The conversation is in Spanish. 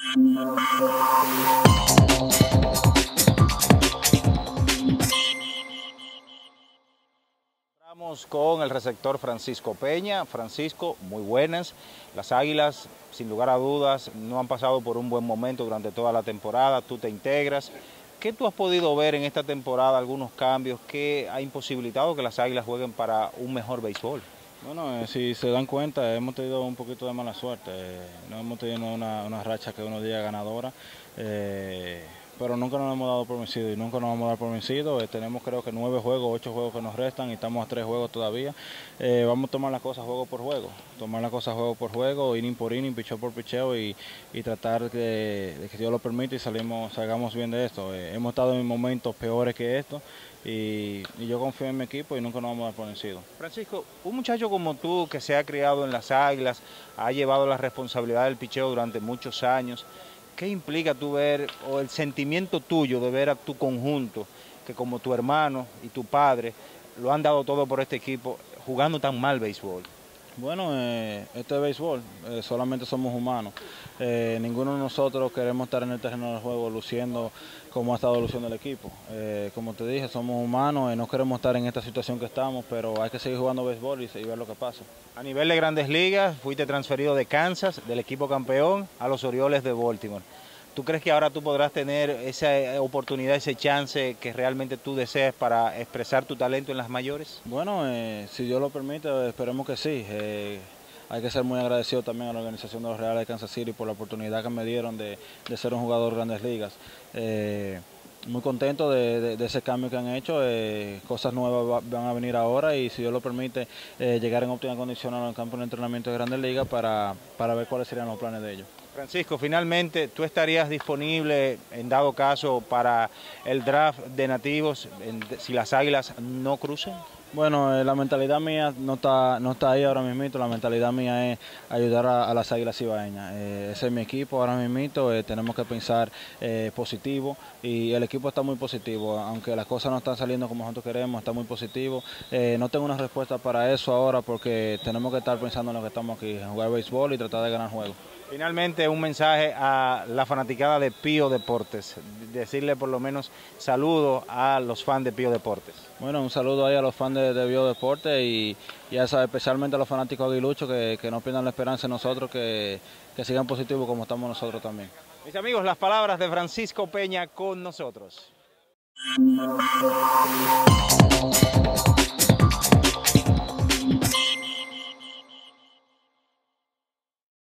Estamos con el receptor Francisco Peña. Francisco, muy buenas. Las Águilas, sin lugar a dudas, no han pasado por un buen momento durante toda la temporada. Tú te integras. ¿Qué tú has podido ver en esta temporada, algunos cambios que ha imposibilitado que las Águilas jueguen para un mejor béisbol? Bueno, si se dan cuenta, hemos tenido un poquito de mala suerte. No hemos tenido una racha que uno diga ganadora, pero nunca nos hemos dado por vencido y nunca nos vamos a dar por vencido. Tenemos creo que 9 juegos, 8 juegos que nos restan y estamos a 3 juegos todavía. Vamos a tomar las cosas juego por juego, inning por inning, picheo por picheo y tratar de que Dios lo permita y salgamos bien de esto. Hemos estado en momentos peores que esto. Y yo confío en mi equipo y nunca nos vamos a dar por vencido. Francisco, un muchacho como tú que se ha criado en las Águilas, ha llevado la responsabilidad del picheo durante muchos años, ¿qué implica tú ver, o el sentimiento tuyo de ver a tu conjunto, que como tu hermano y tu padre lo han dado todo por este equipo, jugando tan mal béisbol? Bueno, esto es béisbol, solamente somos humanos. Ninguno de nosotros queremos estar en el terreno del juego luciendo como ha estado luciendo el equipo. Como te dije, somos humanos, no queremos estar en esta situación que estamos, pero hay que seguir jugando béisbol y ver lo que pasa. A nivel de Grandes Ligas, fuiste transferido de Kansas, del equipo campeón, a los Orioles de Baltimore. ¿Tú crees que ahora tú podrás tener esa oportunidad, ese chance que realmente tú deseas para expresar tu talento en las mayores? Bueno, si Dios lo permite, esperemos que sí. Hay que ser muy agradecido también a la organización de los Reales de Kansas City por la oportunidad que me dieron de ser un jugador de Grandes Ligas. Muy contento de ese cambio que han hecho. Cosas nuevas van a venir ahora y si Dios lo permite, llegar en óptima condición al campo de entrenamiento de Grandes Ligas para ver cuáles serían los planes de ellos. Francisco, finalmente, ¿tú estarías disponible, en dado caso, para el draft de nativos si las Águilas no cruzan? Bueno, la mentalidad mía no está ahí ahora mismo. La mentalidad mía es ayudar a las Águilas Cibaeñas. Ese es mi equipo ahora mismo. Tenemos que pensar positivo y el equipo está muy positivo. Aunque las cosas no están saliendo como nosotros queremos, está muy positivo. No tengo una respuesta para eso ahora porque tenemos que estar pensando en lo que estamos aquí, jugar béisbol y tratar de ganar juegos. Finalmente, un mensaje a la fanaticada de Pío Deportes, decirle por lo menos saludos a los fans de Pío Deportes. Bueno, un saludo ahí a los fans de Pío Deportes y especialmente a los fanáticos aguiluchos que no pierdan la esperanza en nosotros, que sigan positivos como estamos nosotros también. Mis amigos, las palabras de Francisco Peña con nosotros.